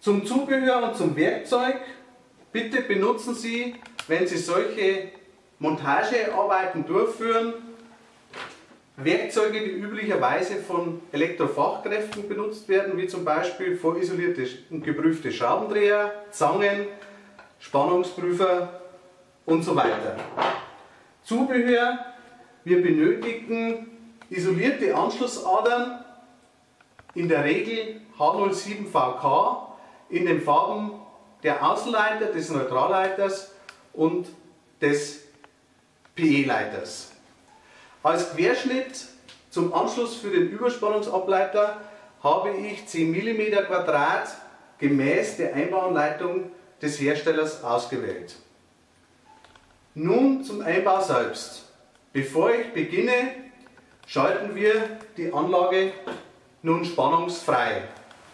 Zum Zubehör und zum Werkzeug. Bitte benutzen Sie, wenn Sie solche Montagearbeiten durchführen, Werkzeuge, die üblicherweise von Elektrofachkräften benutzt werden, wie zum Beispiel vorisolierte und geprüfte Schraubendreher, Zangen, Spannungsprüfer und so weiter. Zubehör: Wir benötigen isolierte Anschlussadern, in der Regel H07VK, in den Farben der Außenleiter, des Neutralleiters und des PE-Leiters. Als Querschnitt zum Anschluss für den Überspannungsableiter habe ich 10 mm Quadrat gemäß der Einbauanleitung des Herstellers ausgewählt. Nun zum Einbau selbst. Bevor ich beginne, schalten wir die Anlage nun spannungsfrei.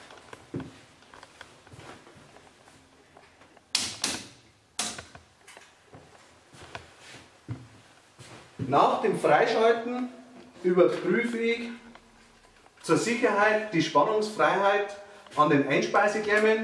Nach dem Freischalten überprüfe ich zur Sicherheit die Spannungsfreiheit an den Einspeiseklemmen.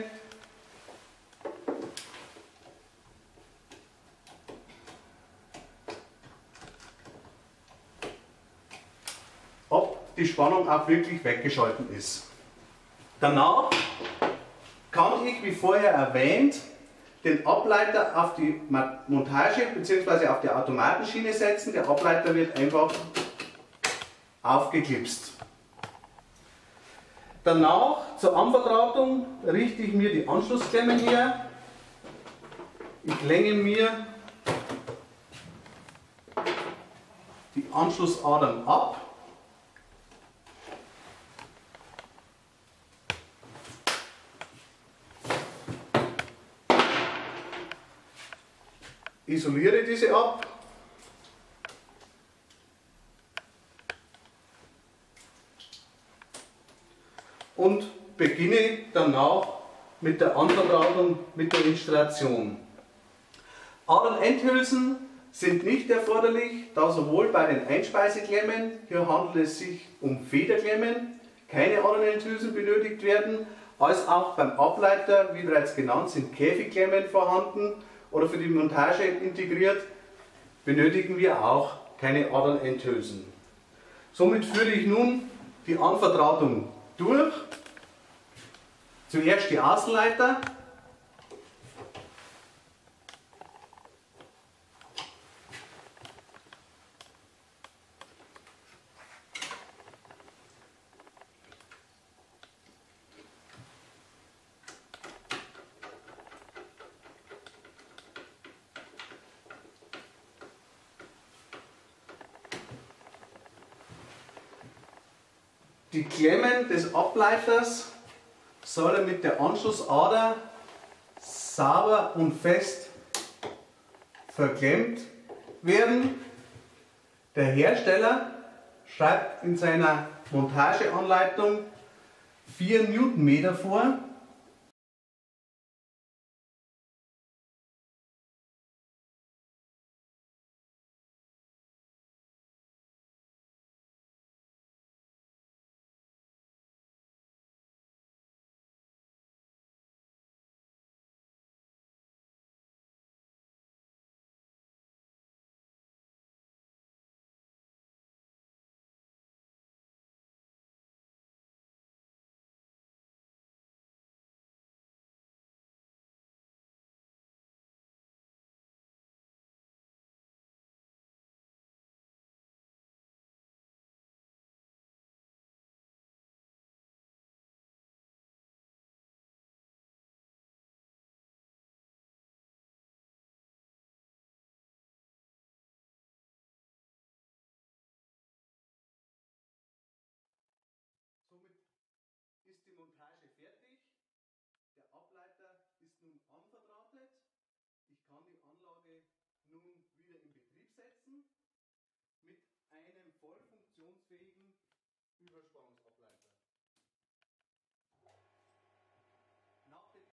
Ob die Spannung auch wirklich weggeschalten ist. Danach kann ich, wie vorher erwähnt, den Ableiter auf die Montage bzw. auf die Automatenschiene setzen. Der Ableiter wird einfach aufgeklipst. Danach zur Anverdrahtung richte ich mir die Anschlussklemmen her. Ich länge mir die Anschlussadern ab. Isoliere diese ab. Und beginne danach mit der Anverdrahtung, mit der Installation. Adern-Endhülsen sind nicht erforderlich, da sowohl bei den Einspeiseklemmen, hier handelt es sich um Federklemmen, keine Adern-Endhülsen benötigt werden, als auch beim Ableiter, wie bereits genannt, sind Käfigklemmen vorhanden oder für die Montage integriert, benötigen wir auch keine Adern-Endhülsen. Somit führe ich nun die Anverdrahtung durch. Zuerst die Außenleiter. Die Klemmen des Ableiters sollen mit der Anschlussader sauber und fest verklemmt werden. Der Hersteller schreibt in seiner Montageanleitung 4 Newtonmeter vor. Somit ist die Montage fertig. Der Ableiter ist nun anverdrahtet. Ich kann die Anlage nun wieder in Betrieb setzen mit einem voll funktionsfähigen Überspannungsableiter.